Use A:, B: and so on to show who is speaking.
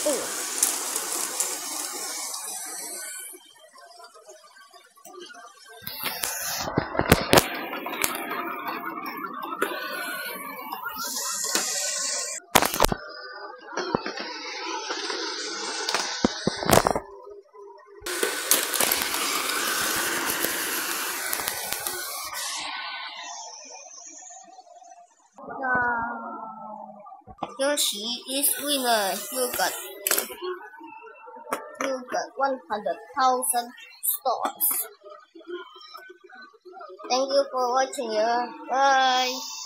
A: Oh. Yoshi is winner. You got 100,000 stars. Thank you for watching. Bye.